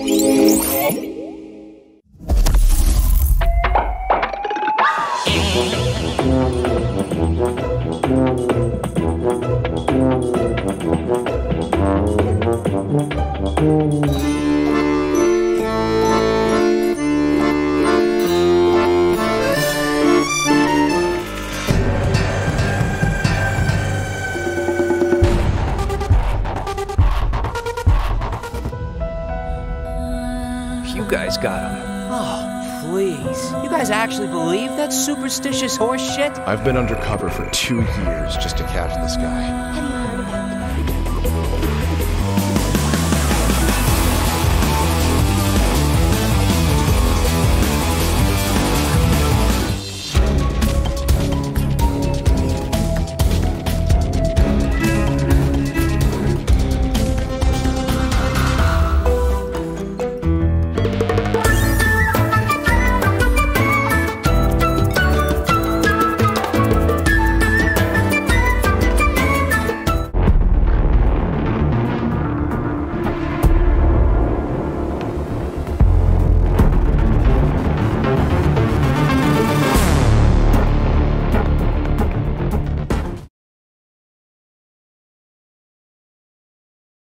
You guys got him. Oh, please. You guys actually believe that superstitious horse shit? I've been undercover for 2 years just to catch this guy. Have you